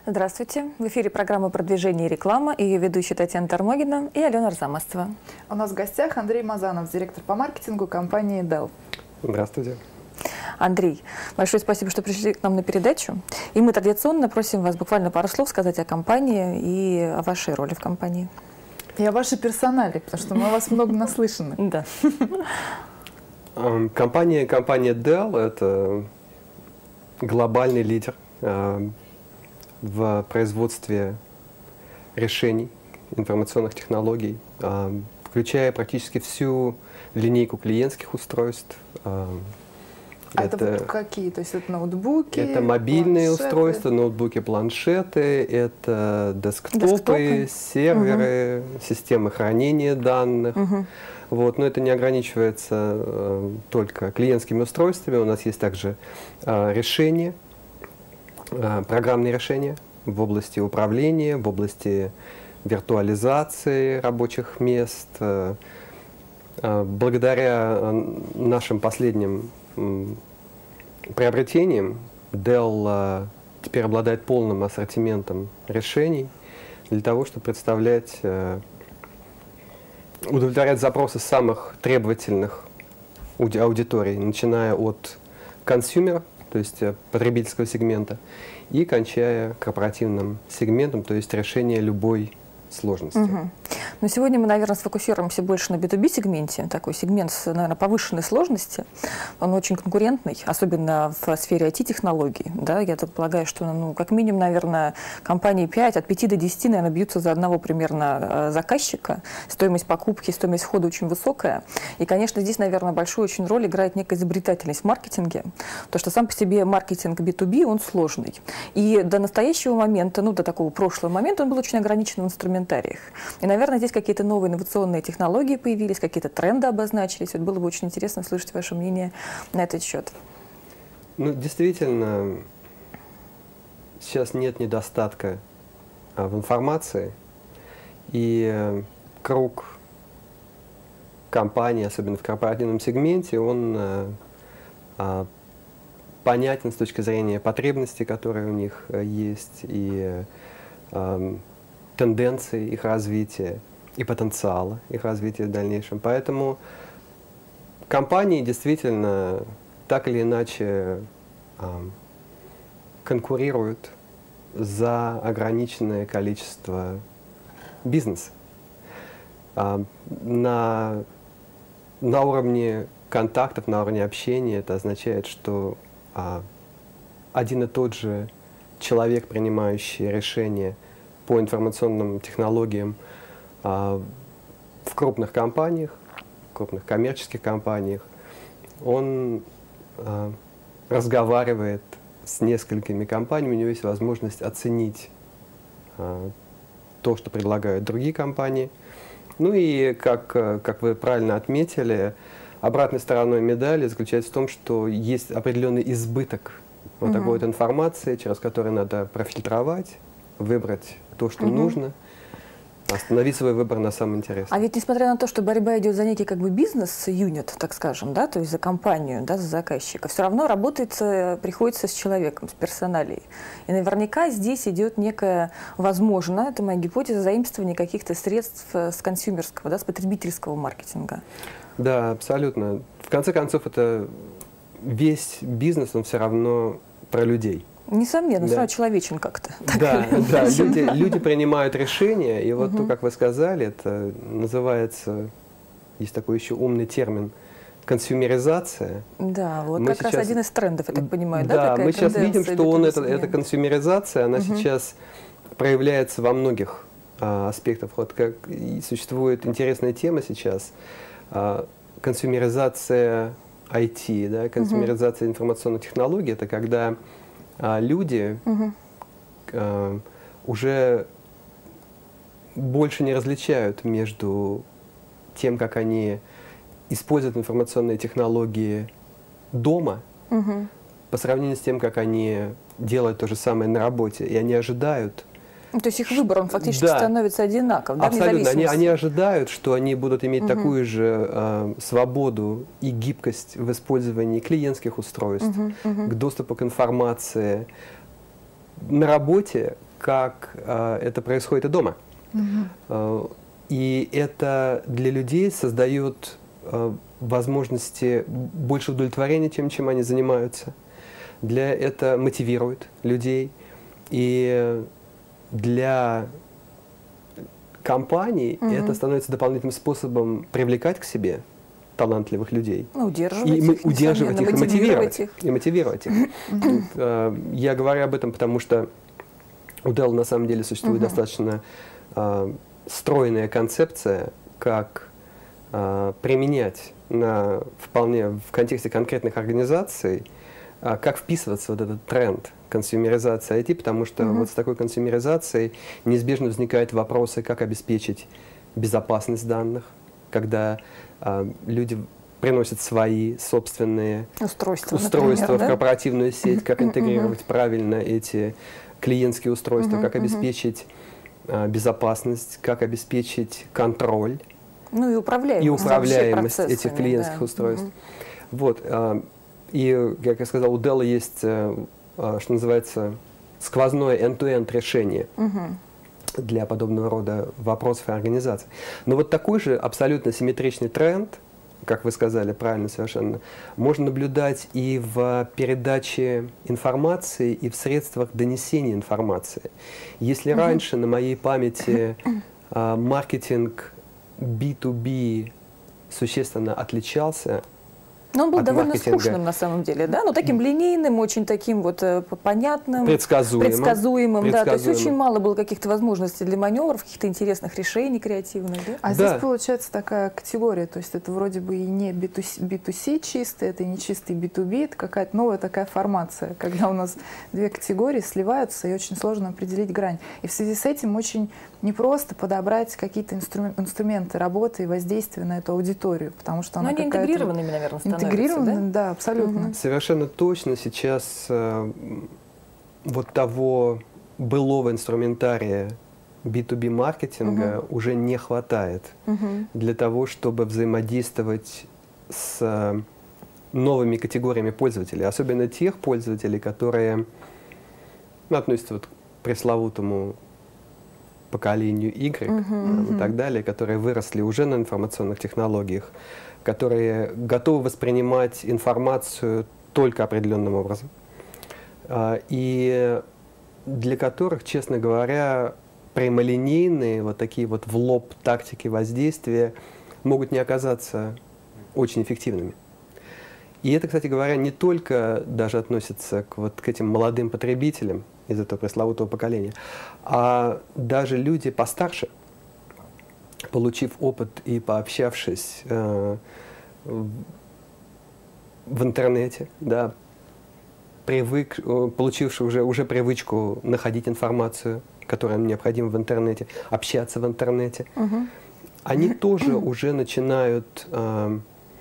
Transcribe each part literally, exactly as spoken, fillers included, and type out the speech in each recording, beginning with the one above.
Здравствуйте. В эфире программа «Продвижение и реклама» и ее ведущая Татьяна Тормогина и Алена Арзамасова. У нас в гостях Андрей Мазанов, директор по маркетингу компании Dell. Здравствуйте. Андрей, большое спасибо, что пришли к нам на передачу. И мы традиционно просим вас буквально пару слов сказать о компании и о вашей роли в компании. И о вашей персонале, потому что мы о вас много наслышаны. Да. Компания, компания Dell – это глобальный лидер в производстве решений, информационных технологий, включая практически всю линейку клиентских устройств. А это, это вот какие? То есть это ноутбуки? Это мобильные планшеты? устройства, ноутбуки, планшеты, это десктопы, десктопы. серверы, угу. системы хранения данных. Угу. Вот, но это не ограничивается э, только клиентскими устройствами. У нас есть также э, решения, э, программные решения в области управления, в области виртуализации рабочих мест. Э, э, благодаря нашим последним приобретением Dell а, теперь обладает полным ассортиментом решений для того, чтобы представлять, а, удовлетворять запросы самых требовательных аудиторий, начиная от консюмера, то есть потребительского сегмента, и кончая корпоративным сегментом, то есть решение любой сложности. Угу. Но сегодня мы, наверное, сфокусируемся больше на би ту би сегменте, такой сегмент с, наверное, повышенной сложности. Он очень конкурентный, особенно в сфере ай ти-технологий. Да? Я так полагаю, что, ну, как минимум, наверное, компании пять, от пяти до десяти, наверное, бьются за одного примерно заказчика. Стоимость покупки, стоимость входа очень высокая. И, конечно, здесь, наверное, большую очень роль играет некая изобретательность в маркетинге. То, что сам по себе маркетинг би ту би, он сложный. И до настоящего момента, ну, до такого прошлого момента, он был очень ограничен в инструментариях. И, наверное, здесь какие-то новые инновационные технологии появились, какие-то тренды обозначились. Вот было бы очень интересно услышать ваше мнение на этот счет. Ну, действительно, сейчас нет недостатка а, в информации, и а, круг компаний, особенно в корпоративном сегменте, он а, а, понятен с точки зрения потребностей, которые у них а, есть, и а, тенденции их развития и потенциала их развития в дальнейшем. Поэтому компании действительно так или иначе э, конкурируют за ограниченное количество бизнеса. Э, на, на уровне контактов, на уровне общения это означает, что э, один и тот же человек, принимающий решение по информационным технологиям а, в крупных компаниях, крупных коммерческих компаниях, он а, разговаривает с несколькими компаниями, у него есть возможность оценить а, то, что предлагают другие компании. Ну и, как, как вы правильно отметили, обратной стороной медали заключается в том, что есть определенный избыток вот Mm-hmm. такой вот информации, через которую надо профильтровать, выбрать то, что угу. нужно, остановить свой выбор на самом интересном. А ведь несмотря на то, что борьба идет за некий как бы бизнес-юнит, так скажем, да, то есть за компанию, да, за заказчика, все равно работает, приходится с человеком, с персоналией. И наверняка здесь идет некая, возможно, это моя гипотеза, заимствование каких-то средств с консюмерского, да, с потребительского маркетинга. Да, абсолютно. В конце концов, это весь бизнес, он все равно про людей. Несомненно, да. сразу человечен как-то. Да, да. Люди, люди принимают решения, и вот угу. то, как вы сказали, это называется, есть такой еще умный термин, консюмеризация. Да, вот мы как сейчас, раз один из трендов, я так понимаю, да? Да, такая мы сейчас видим, что он, это, это эта консюмеризация, она угу. сейчас проявляется во многих а, аспектах. Вот как и существует интересная тема сейчас, а, консюмеризация ай ти, да, консюмеризация угу. информационных технологий, это когда а люди угу. а, уже больше не различают между тем, как они используют информационные технологии дома, угу. по сравнению с тем, как они делают то же самое на работе. И они ожидают... Ну, то есть их выбор, он фактически да, становится одинаков, да, абсолютно. Они, они ожидают, что они будут иметь угу. такую же э, свободу и гибкость в использовании клиентских устройств, угу, угу. к доступу к информации на работе, как э, это происходит и дома. Mm-hmm. И это для людей создает э, возможности больше удовлетворения тем, чем они занимаются. Для это мотивирует людей. И для компаний mm-hmm. это становится дополнительным способом привлекать к себе талантливых людей. Ну, удерживать и их, удерживать их, и мотивировать их. И мотивировать их. Mm-hmm. э, я говорю об этом, потому что у Dell на самом деле существует mm-hmm. достаточно э, стройная концепция, как э, применять на, вполне в контексте конкретных организаций, э, как вписываться в вот этот тренд консюмеризации ай ти, потому что mm-hmm. вот с такой консюмеризацией неизбежно возникают вопросы, как обеспечить безопасность данных, когда э, люди приносят свои собственные устройства, устройства например, в да? корпоративную сеть, как интегрировать mm-hmm. правильно эти клиентские устройства, mm-hmm. как обеспечить э, безопасность, как обеспечить контроль. Ну и управляемость, и управляемость этих клиентских да. устройств. Mm-hmm. Вот, э, и, как я сказал, у Dell есть, э, э, что называется, сквозное end-to-end решение mm-hmm. для подобного рода вопросов и организаций. Но вот такой же абсолютно симметричный тренд, как вы сказали правильно совершенно, можно наблюдать и в передаче информации, и в средствах донесения информации. Если mm-hmm. раньше на моей памяти э, маркетинг би ту би существенно отличался. Но он был довольно скучным на самом деле, да? Но таким линейным, очень таким вот э, понятным, предсказуемым. предсказуемым, предсказуемым. Да, то есть очень мало было каких-то возможностей для маневров, каких-то интересных решений креативных, да? А да. здесь получается такая категория, то есть это вроде бы и не би ту си, би ту си чистый, это и не чистый би ту би, это какая-то новая такая формация, когда у нас две категории сливаются, и очень сложно определить грань. И в связи с этим очень непросто подобрать какие-то инстру инструменты работы и воздействия на эту аудиторию, потому что она они интегрированными, наверное, становятся. Интегрированными, да? да, абсолютно. Угу. Совершенно точно сейчас э, вот того былого инструментария би ту би маркетинга угу. уже не хватает угу. для того, чтобы взаимодействовать с э, новыми категориями пользователей, особенно тех пользователей, которые ну, относятся вот к пресловутому поколению Y uh-huh. и так далее, которые выросли уже на информационных технологиях, которые готовы воспринимать информацию только определенным образом. И для которых, честно говоря, прямолинейные вот такие вот в лоб тактики воздействия могут не оказаться очень эффективными. И это, кстати говоря, не только даже относится к, вот, к этим молодым потребителям из этого пресловутого поколения, а даже люди постарше, получив опыт и пообщавшись э, в интернете, да, привык, получившие уже, уже привычку находить информацию, которая им необходима в интернете, общаться в интернете, угу. они тоже уже начинают э,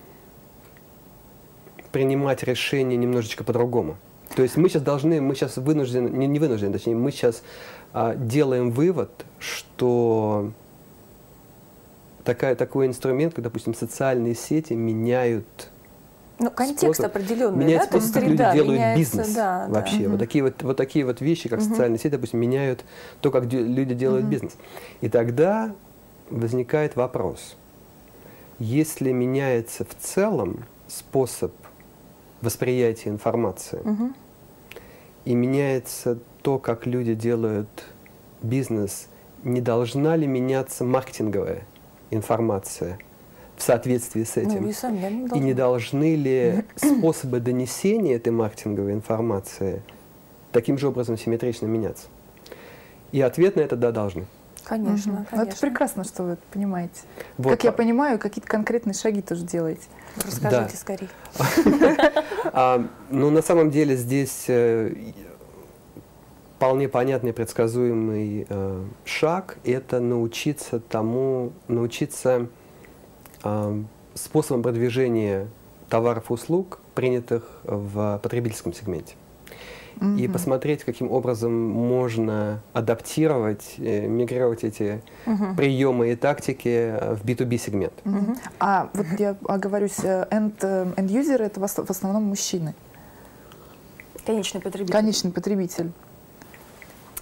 принимать решения немножечко по-другому. То есть мы сейчас должны, мы сейчас вынуждены, не, не вынуждены, точнее, мы сейчас а, делаем вывод, что такая, такой инструмент, как, допустим, социальные сети меняют ну, контекст способ, определенный, меняют да? способ, как люди делают меняется, бизнес да, вообще. Да. Вот, такие вот, вот такие вот вещи, как угу. социальные сети, допустим, меняют то, как люди делают угу. бизнес. И тогда возникает вопрос, если меняется в целом способ восприятия информации, угу. и меняется то, как люди делают бизнес, не должна ли меняться маркетинговая информация в соответствии с этим? Ну, несомненно, и не должны ли способы донесения этой маркетинговой информации таким же образом симметрично меняться? И ответ на это – да, должны. Конечно, угу. конечно. Это прекрасно, что вы это понимаете. Вот. Как я понимаю, какие-то конкретные шаги тоже делаете. Расскажите да. скорее. а, ну, на самом деле здесь э, вполне понятный, предсказуемый э, шаг – это научиться тому, научиться э, способам продвижения товаров и услуг, принятых в потребительском сегменте. Mm-hmm. И посмотреть, каким образом можно адаптировать, э, мигрировать эти mm-hmm. приемы и тактики в би ту би сегмент. Mm-hmm. А вот я оговорюсь, end-user – это в основном мужчины? Конечный потребитель. Конечный потребитель.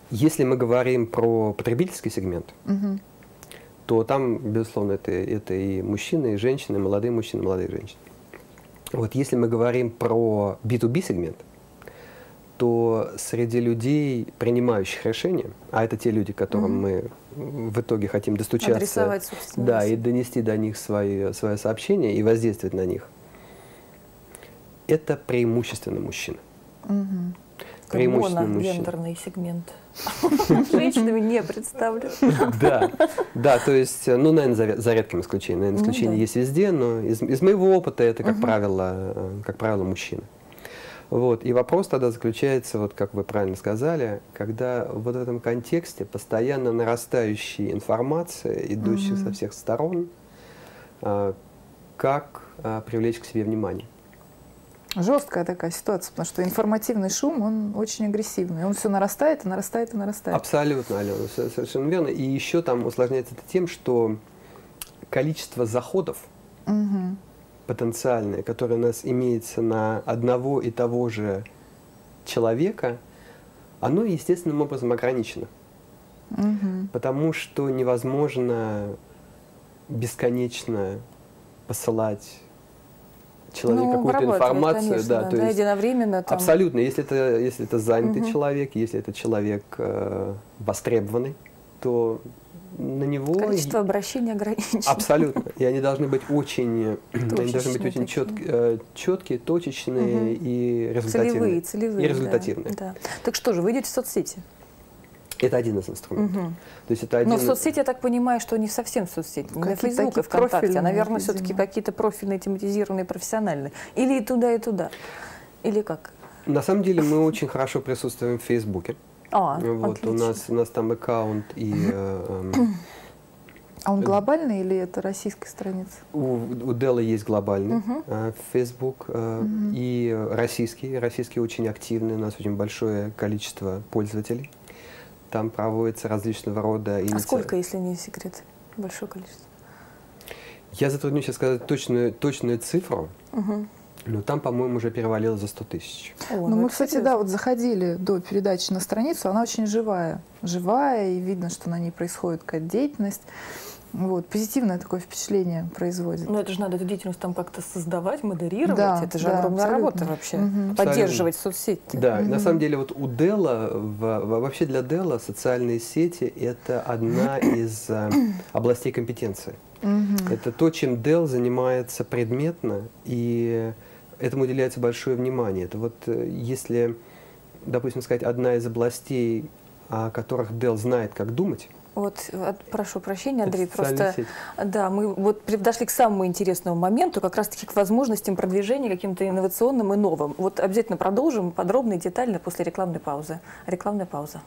Если мы говорим про потребительский сегмент, Мгм. то там, безусловно, это, это и мужчины, и женщины, молодые мужчины, молодые женщины. Вот если мы говорим про би ту би сегмент, то среди людей, принимающих решения, а это те люди, которым мы в итоге хотим достучаться, Адресовать, собственно, да, и мысль. донести до них свои, свое сообщение и воздействовать на них, это преимущественно мужчины. Мгм. Преимущественно мужчины. Моногендерный сегмент. Женщинами не представлен. Да, да, то есть, ну, наверное, за, за редким исключением. Наверное, Ну исключения да. есть везде, но из, из моего опыта это, как Мгм. правило, э, как правило, мужчины. Вот. И вопрос тогда заключается, вот как вы правильно сказали, когда вот в этом контексте постоянно нарастающая информация, идущая Мгм. со всех сторон, э, как э, привлечь к себе внимание. Жесткая такая ситуация, потому что информативный шум, он очень агрессивный. Он все нарастает и нарастает и нарастает. Абсолютно, Алена, со- совершенно верно. И еще там усложняется это тем, что количество заходов Мгм. потенциальное, которое у нас имеется на одного и того же человека, оно естественным образом ограничено. Мгм. Потому что невозможно бесконечно посылать человеку Ну, какую-то обрабатывать, информацию. конечно, да, да, то да, есть единовременно. Там. абсолютно. Если это, если это занятый Мгм. человек, если это человек э, востребованный, то на него... Количество обращений ограничено. Абсолютно. И они должны быть очень, они должны быть Точечные очень такие. четкие, э, четкие, точечные Мгм. и результативные. Целевые, целевые. И да, результативные. да. Так что же, вы идете в соцсети? Это один из инструментов. Мгм. То есть это один... Но в соцсети, я так понимаю, что не совсем в соцсети, не на Какие-то Фейсбук и такие ВКонтакте, а, профильные, наверное, видимо. все-таки какие-то профильные, тематизированные, профессиональные. Или и туда, и туда. Или как? На самом деле мы очень хорошо присутствуем в Фейсбуке. А, Вот, у, отлично. нас, у нас там аккаунт, и э, эм, А он глобальный или это российская страница? у, у Dell есть глобальный Мгм. э, Facebook, э, Мгм. и российский. Российский очень активный, у нас очень большое количество пользователей. Там проводятся различного рода А инициативы. сколько, если не секрет? Большое количество. Я затруднюсь сейчас сказать точную, точную цифру, Мгм. но там, по-моему, уже перевалило за сто тысяч. О, Ну, ну мы, это кстати, серьезно. да, вот заходили до передачи на страницу, она очень живая. Живая, и видно, что на ней происходит какая-то деятельность. Вот, позитивное такое впечатление производит. Ну, это же надо эту деятельность там как-то создавать, модерировать. Да, это же да, огромная абсолютно. работа вообще. Мгм. Поддерживать соцсети. Да, Мгм. на самом деле вот у Dell, в- в- вообще для Dell социальные сети — это одна из э, областей компетенции. Мгм. Это то, чем Dell занимается предметно, и этому уделяется большое внимание. Это вот э, если, допустим, сказать, одна из областей, о которых Dell знает, как думать, Вот, от- прошу прощения, это Андрей, социальные просто сети. да, мы вот подошли к самому интересному моменту, как раз-таки к возможностям продвижения каким-то инновационным и новым. Вот обязательно продолжим подробно и детально после рекламной паузы. Рекламная пауза.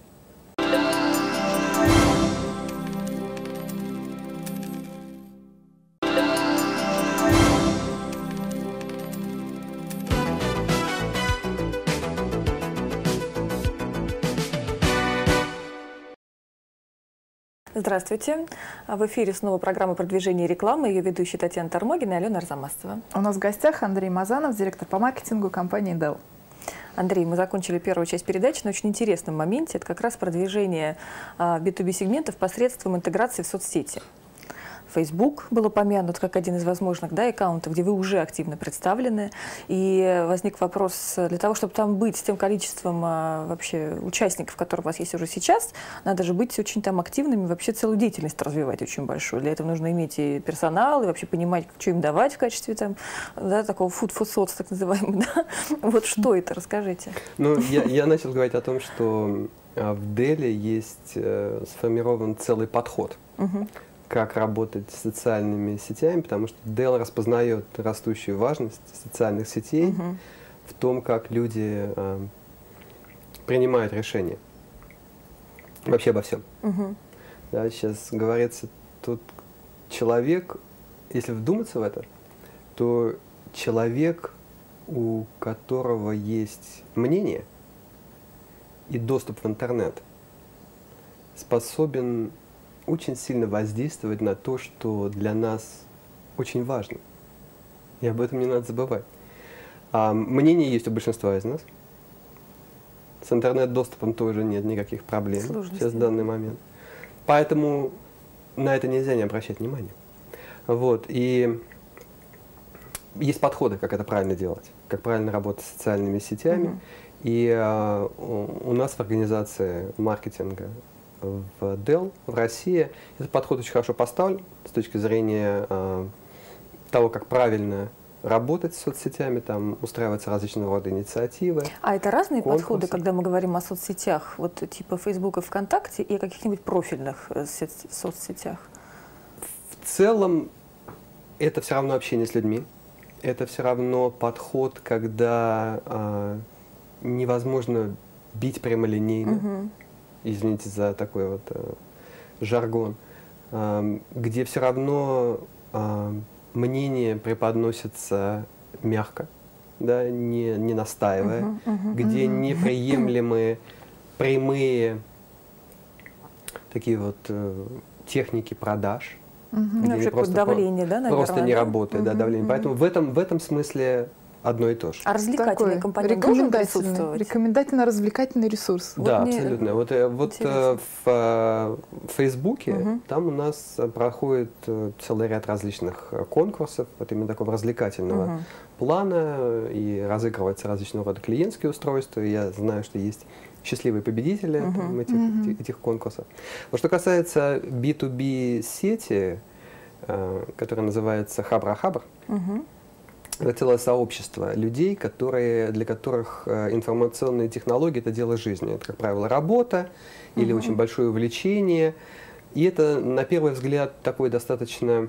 Здравствуйте. В эфире снова программа продвижения и рекламы. Ее ведущие Татьяна Тормогина и Алена Арзамасова. У нас в гостях Андрей Мазанов, директор по маркетингу компании Dell. Андрей, мы закончили первую часть передачи на очень интересном моменте. Это как раз продвижение а, би ту би сегментов посредством интеграции в соцсети. Facebook был упомянут как один из возможных, да, аккаунтов, где вы уже активно представлены. И возник вопрос, для того, чтобы там быть с тем количеством а, вообще участников, которые у вас есть уже сейчас, надо же быть очень там активными, вообще целую деятельность развивать очень большую. Для этого нужно иметь и персонал, и вообще понимать, что им давать в качестве там, да, такого food for thought, так называемого. Да? Вот что это, расскажите. Ну, я, я начал говорить о том, что а, в Dell есть э, сформирован целый подход, Мгм. как работать с социальными сетями, потому что Dell распознает растущую важность социальных сетей Мгм. в том, как люди э, принимают решения. Вообще обо всем. Мгм. Да, сейчас говорится, тут человек, если вдуматься в это, то человек, у которого есть мнение и доступ в интернет, способен очень сильно воздействовать на то, что для нас очень важно. И об этом не надо забывать. А мнение есть у большинства из нас. С интернет-доступом тоже нет никаких проблем Сложности. сейчас в данный момент. Поэтому на это нельзя не обращать внимания. Вот. И есть подходы, как это правильно делать, как правильно работать с социальными сетями. Mm-hmm. И э, у нас в организации маркетинга в Dell, в России, этот подход очень хорошо поставлен с точки зрения э, того, как правильно работать с соцсетями, там устраиваются различного рода инициативы. А это разные конкурсы. подходы, когда мы говорим о соцсетях, вот типа Facebook и ВКонтакте, и о каких-нибудь профильных соцсетях? В целом это все равно общение с людьми, это все равно подход, когда э, невозможно бить прямолинейно, угу. извините за такой вот э, жаргон, э, где все равно э, мнение преподносится мягко, да, не, не настаивая, uh-huh, uh-huh, где uh-huh. неприемлемые прямые такие вот э, техники продаж, uh-huh. где ну, просто давление, да, наверное, просто не работает, uh-huh, да, давление. Uh-huh. Поэтому в этом, в этом смысле одно и то же. А развлекательный компонент должен присутствовать? Рекомендательно-развлекательный ресурс. Да, вот абсолютно. Вот, вот в, в Фейсбуке угу. там у нас проходит целый ряд различных конкурсов, вот именно такого развлекательного угу. плана, и разыгрываются различного рода клиентские устройства. И я знаю, что есть счастливые победители угу. там, этих, угу. этих, этих конкурсов. Но что касается би ту би сети, которая называется Хабра-Хабр, угу. это целое сообщество людей, которые, для которых э, информационные технологии – это дело жизни. Это, как правило, работа uh-huh. или очень большое увлечение. И это, на первый взгляд, такое достаточно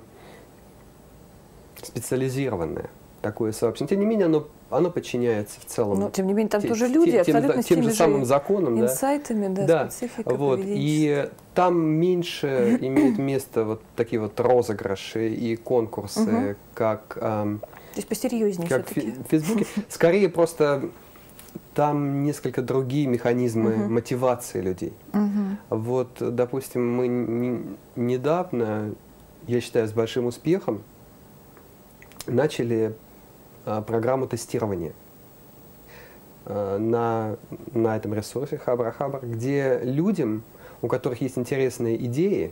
специализированное такое сообщество. Тем не менее, оно, оно подчиняется в целом. Но, тем не менее, там те, тоже люди, те, абсолютно тем, тем же самым законам. Инсайтами, да, да, спецификой, вот. И там меньше имеет место вот такие вот розыгрыши и конкурсы, uh-huh. как… Эм, То есть посерьезнее как все-таки. в Фейсбуке. Скорее просто там несколько другие механизмы uh-huh. мотивации людей. Uh-huh. Вот, допустим, мы не, недавно, я считаю, с большим успехом начали а, программу тестирования а, на, на этом ресурсе Хабра-Хабр, где людям, у которых есть интересные идеи,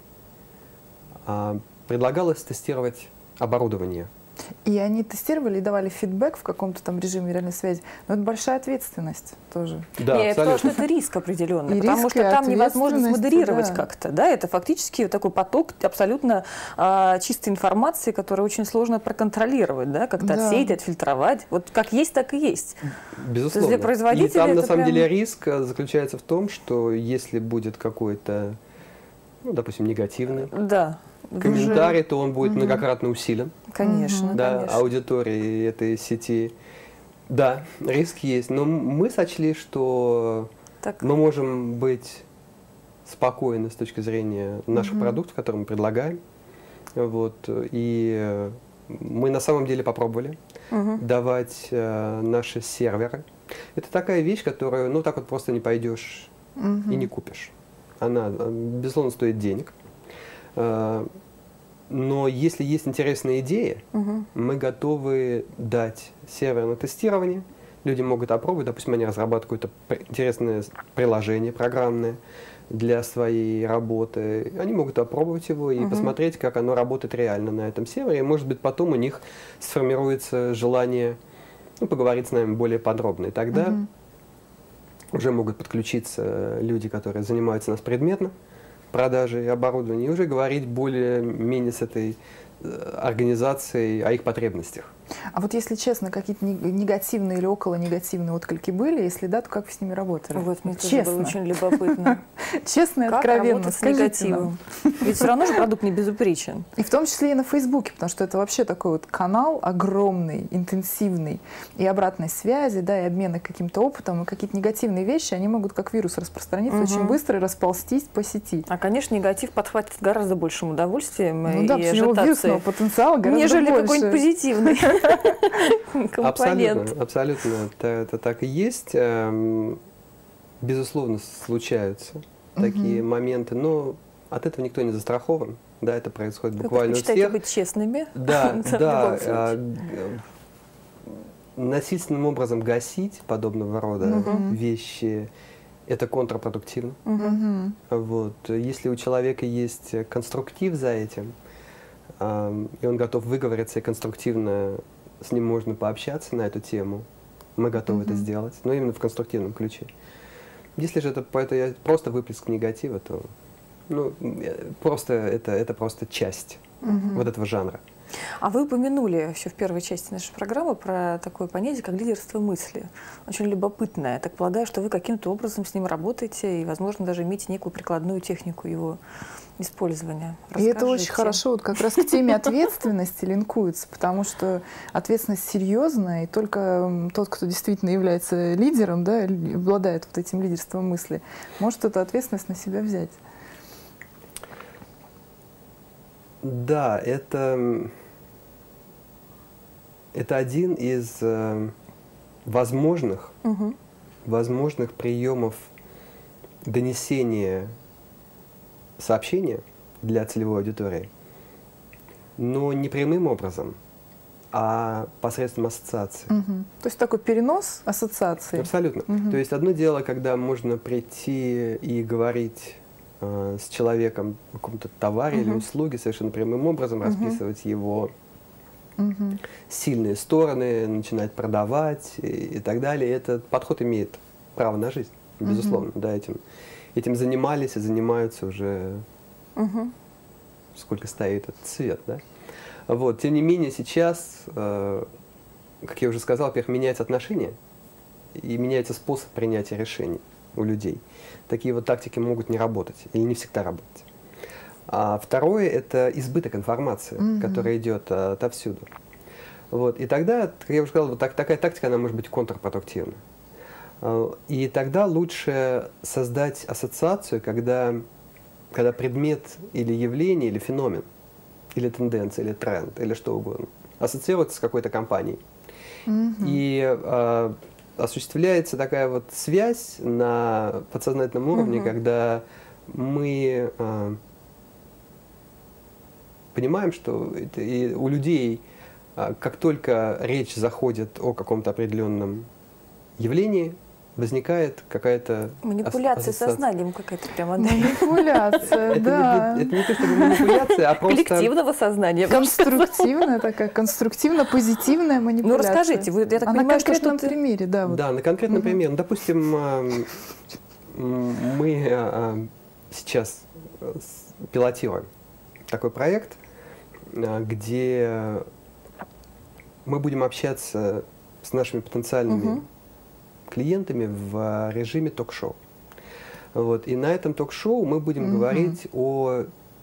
а, предлагалось тестировать оборудование. И они тестировали и давали фидбэк в каком-то там режиме реальной связи. Но это большая ответственность тоже. Да, я потому что это риск определенный, и потому риск, что там невозможно смодерировать да. как-то. Да? Это фактически такой поток абсолютно а, чистой информации, которую очень сложно проконтролировать, да? Как-то да. отсеять, отфильтровать. Вот как есть, так и есть. Безусловно. Для производителя и там на самом прям... деле риск заключается в том, что если будет какой-то, ну, допустим, негативный да. комментарий, то он будет угу. многократно усилен. Конечно, да, конечно. аудитории этой сети. Да, риск есть. Но мы сочли, что так. мы можем быть спокойны с точки зрения наших угу. продуктов, которые мы предлагаем. Вот. И мы на самом деле попробовали угу. давать э, наши серверы. Это такая вещь, которую, ну, так вот просто не пойдешь угу. и не купишь. Она, безусловно, стоит денег. Но если есть интересные идеи, угу. мы готовы дать сервер на тестирование. Люди могут опробовать, допустим, они разрабатывают какое-то интересное приложение программное для своей работы. Они могут опробовать его и угу. посмотреть, как оно работает реально на этом сервере. И, может быть, потом у них сформируется желание, ну, поговорить с нами более подробно. И тогда угу. уже могут подключиться люди, которые занимаются у нас предметно продажей оборудования, и уже говорить более-менее с этой организацией о их потребностях. А вот если честно, какие-то негативные или около негативные отклики были? Если да, то как вы с ними работали? Вот, мне тоже было очень любопытно. Честно и откровенно. С негативом. Ведь все равно же продукт не безупречен. И в том числе и на Фейсбуке, потому что это вообще такой вот канал огромный, интенсивный, и обратной связи, да, и обмена каким-то опытом, и какие-то негативные вещи, они могут как вирус распространиться угу. очень быстро и расползтись по сети. А, конечно, негатив подхватит с гораздо большим удовольствием ну, и да, ажитацией, потенциал гораздо нежели больше. Какой-нибудь позитивный компонент. Абсолютно, абсолютно это, это так и есть. Безусловно, случаются такие угу. моменты, но от этого никто не застрахован. Да, это происходит буквально у всех. Быть честными. Да, да. Насильственным образом гасить подобного рода угу. вещи это контрпродуктивно. Мгм. Вот. Если у человека есть конструктив за этим, э, и он готов выговориться, и конструктивно с ним можно пообщаться на эту тему, мы готовы Мгм. это сделать, но именно в конструктивном ключе. Если же это, это просто выплеск негатива, то ну, э, просто это, это просто часть Мгм. вот этого жанра. А вы упомянули еще в первой части нашей программы про такое понятие, как лидерство мысли. Очень любопытное. Я так полагаю, что вы каким-то образом с ним работаете и, возможно, даже имеете некую прикладную технику его использования. И это очень Расскажите. хорошо вот как раз к теме ответственности линкуется, потому что ответственность серьезная, и только м, тот, кто действительно является лидером, да, ли- обладает вот этим лидерством мысли, может эту ответственность на себя взять. Да, это, это один из э, возможных, Мгм. возможных приемов донесения сообщения для целевой аудитории, но не прямым образом, а посредством ассоциации. Мгм. То есть такой перенос ассоциации. Абсолютно. Мгм. То есть одно дело, когда можно прийти и говорить э, с человеком о каком-то товаре или Мгм. услуге совершенно прямым образом, Мгм. расписывать его Мгм. сильные стороны, начинать продавать и, и так далее. Этот подход имеет право на жизнь, безусловно. Да, этим, этим занимались и занимаются уже Мгм. сколько стоит этот свет. Да? Вот. Тем не менее, сейчас, э, как я уже сказал, во-первых, меняются отношения и меняется способ принятия решений у людей. Такие вот тактики могут не работать или не всегда работать. А второе – это избыток информации, Мгм. которая идет а, отовсюду. Вот. И тогда, как я уже сказал, вот так, такая тактика, она может быть контрпродуктивна. А, И тогда лучше создать ассоциацию, когда, когда предмет или явление, или феномен, или тенденция, или тренд, или что угодно, ассоциируется с какой-то компанией. Мгм. И а, осуществляется такая вот связь на подсознательном уровне, Мгм. когда мы а, понимаем, что это и у людей, а, как только речь заходит о каком-то определенном явлении, возникает какая-то Манипуляция ас- ассоциация. сознанием какая-то прямо, да. Манипуляция, Это, да. не, это не то чтобы манипуляция, а просто... Коллективного сознания. Конструктивная такая, конструктивно-позитивная манипуляция. Ну, расскажите, вы, я так а на понимаю, что конкретном что-то... примере, да. Вот. Да, на конкретном Мгм. примере. Ну, допустим, ам, м, мы а, сейчас э, с- пилотируем такой проект, а, где мы будем общаться с нашими потенциальными Мгм. клиентами в режиме ток-шоу. Вот. И на этом ток-шоу мы будем Мгм. говорить о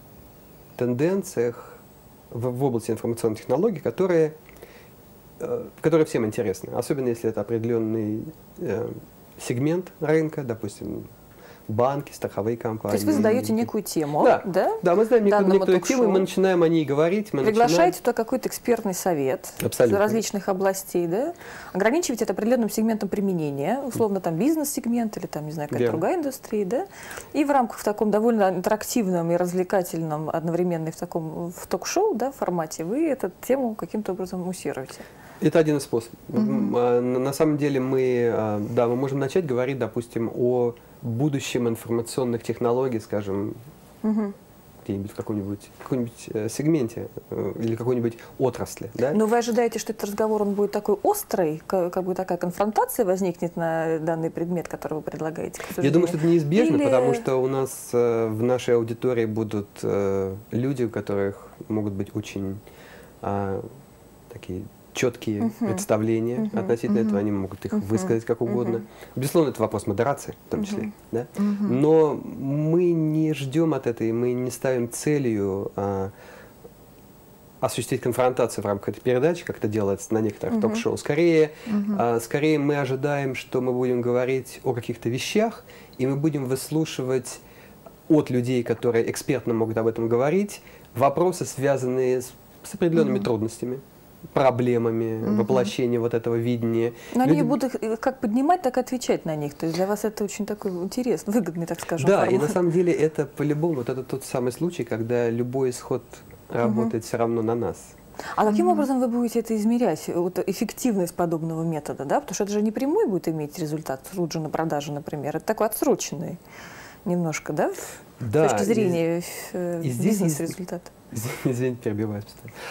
тенденциях в, в области информационных технологий, которые, э, которые всем интересны, особенно если это определенный э, сегмент рынка, допустим, банки, страховые компании. То есть вы задаете некую тему, Да. да? Да, мы знаем некую, данному некоторую тему, и мы ток-шоу. начинаем о ней говорить. Мы Приглашаете начинаем... туда какой-то экспертный совет Абсолютно. из различных областей, да? Ограничиваете это определенным сегментом применения, условно там бизнес-сегмент или там, не знаю, какая-то Верно. другая индустрия, да? И в рамках в таком довольно интерактивном и развлекательном одновременно и в таком в ток-шоу, да, формате вы эту тему каким-то образом муссируете. Это один из способов. Мгм. А, На на самом деле мы, а, да, мы можем начать говорить, допустим, о будущем информационных технологий, скажем, Мгм. где-нибудь в каком-нибудь каком-нибудь э, сегменте э, или какой-нибудь отрасли. Да? Но вы ожидаете, что этот разговор он будет такой острый, ка- как бы такая конфронтация возникнет на данный предмет, который вы предлагаете? к Я обсуждению? думаю, что это неизбежно, Или- потому что у нас э, в нашей аудитории будут э, люди, у которых могут быть очень а, такие четкие Мгм. представления Мгм. относительно Мгм. этого, они могут их Мгм. высказать как угодно. Мгм. Безусловно, это вопрос модерации в том Мгм. числе. Да? Мгм. Но мы не ждем от этой, мы не ставим целью а, осуществить конфронтацию в рамках этой передачи, как это делается на некоторых Мгм. ток-шоу. Скорее, Мгм. а, скорее мы ожидаем, что мы будем говорить о каких-то вещах, и мы будем выслушивать от людей, которые экспертно могут об этом говорить, вопросы, связанные с, с определенными Мгм. трудностями, проблемами Мгм. воплощения вот этого видения. Но они Люди- будут их как поднимать, так и отвечать на них. То есть для вас это очень такой интересный, выгодный, так скажем, Да, и формат. на самом деле это по-любому вот это тот самый случай, когда любой исход работает все равно на нас. А каким Мгм. образом вы будете это измерять, вот, эффективность подобного метода? Да? Потому что это же не прямой будет иметь результат тут же на продаже, например. Это такой отсроченный немножко, да? Да, С точки и- зрения э, и здесь есть- бизнес-результата. Извините, перебиваю.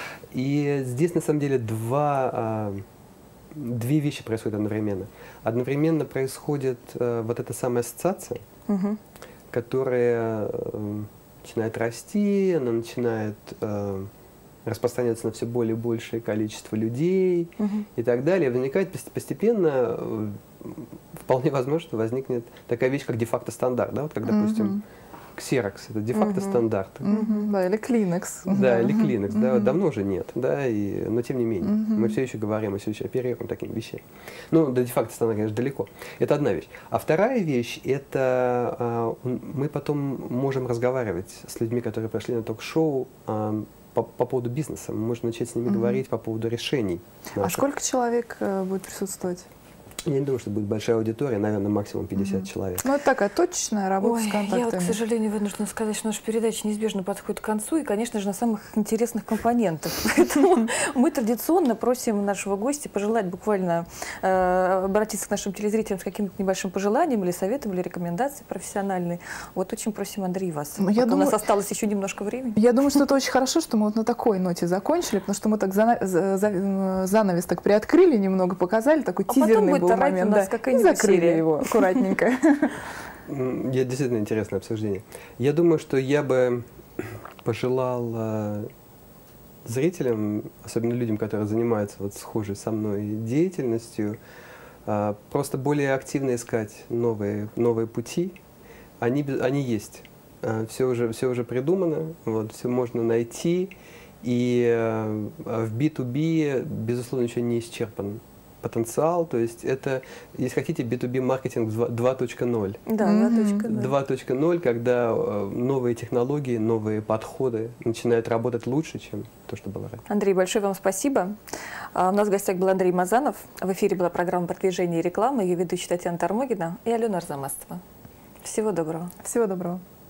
И здесь на самом деле два, а, две вещи происходят одновременно. Одновременно происходит а, вот эта самая ассоциация, Мгм. которая э, начинает расти, она начинает э, распространяться на все более и большее количество людей Мгм. и так далее. Возникает пост- постепенно, э, вполне возможно, что возникнет такая вещь, как де-факто стандарт. Да? Вот как, допустим, Мгм. Xerox — это де-факто Мгм. стандарт. Мгм. Да, или Kleenex. Да, или Kleenex, да, Мгм. давно уже нет, да, и, но тем не менее, Мгм. мы все еще говорим, мы все еще оперируем такими вещами. Ну, до де-факто стандарта, конечно, далеко. Это одна вещь. А вторая вещь, это а, мы потом можем разговаривать с людьми, которые пришли на ток-шоу, а, по, по поводу бизнеса. Мы можем начать с ними Мгм. говорить по поводу решений. А наших. сколько человек э, будет присутствовать? Я не думаю, что будет большая аудитория, наверное, максимум пятьдесят Мгм. человек. Ну, это такая точечная работа Ой, с я вот, к контактами. сожалению, вынуждена сказать, что наша передача неизбежно подходит к концу, и, конечно же, на самых интересных компонентах. Поэтому мы традиционно просим нашего гостя пожелать буквально, э, обратиться к нашим телезрителям с каким-то небольшим пожеланием или советом, или рекомендацией профессиональной. Вот очень просим, Андрей, вас. Ну, я Пока у нас думаю- осталось еще немножко времени. Я думаю, что это очень хорошо, что мы вот на такой ноте закончили, потому что мы так зана- за- за- занавес так приоткрыли немного, показали, такой А потом тизерный будет был тарать у момент. нас да, и какая-нибудь закрыли серия. его аккуратненько. М, Я, действительно интересное обсуждение. Я думаю, что я бы пожелал э, зрителям, особенно людям, которые занимаются вот схожей со мной деятельностью, э, просто более активно искать новые, новые пути. Они, бе- они есть. Все уже, все уже придумано, вот, все можно найти. И э, в би ту би, безусловно, еще не исчерпан потенциал. То есть это, если хотите, би ту би маркетинг два точка ноль. Да, Мгм. два точка ноль. два точка ноль, когда э, новые технологии, новые подходы начинают работать лучше, чем то, что было раньше. Андрей, большое вам спасибо. А, У нас в гостях был Андрей Мазанов. В эфире была программа «Продвижение и реклама», ее ведущая Татьяна Тормогина и Алена Арзамасова. Всего доброго. Всего доброго.